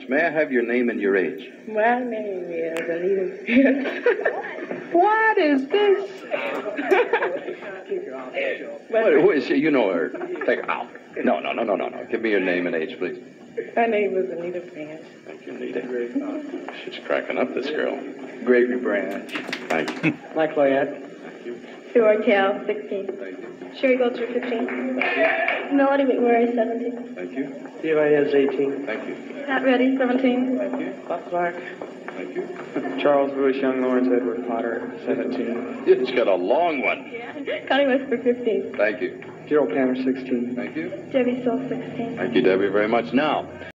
much. May I have your name and your age? My name is Anita. What is this? Who is she? You know her. Take her out. No. Give me your name and age, please. Her name is Anita Branch. Thank you, Anita. She's cracking up, this girl. Gregory Branch. Thank you. Mike Loyette. Sue Ortel, 16. Sherry Gulcher, 15. Melody McMurray, 17. Thank you. Steve Ayez, 18. Thank you. Pat Reddy, 17. Thank you. Bob Clark. Thank you. Charles Bush, Young Lawrence Edward Potter, 17. It's got a long one. Yeah. Connie Whisper, 15. Thank you. Gerald Tanner, 16. Thank you. Debbie Soul, 16. Thank you, Debbie, very much. Now,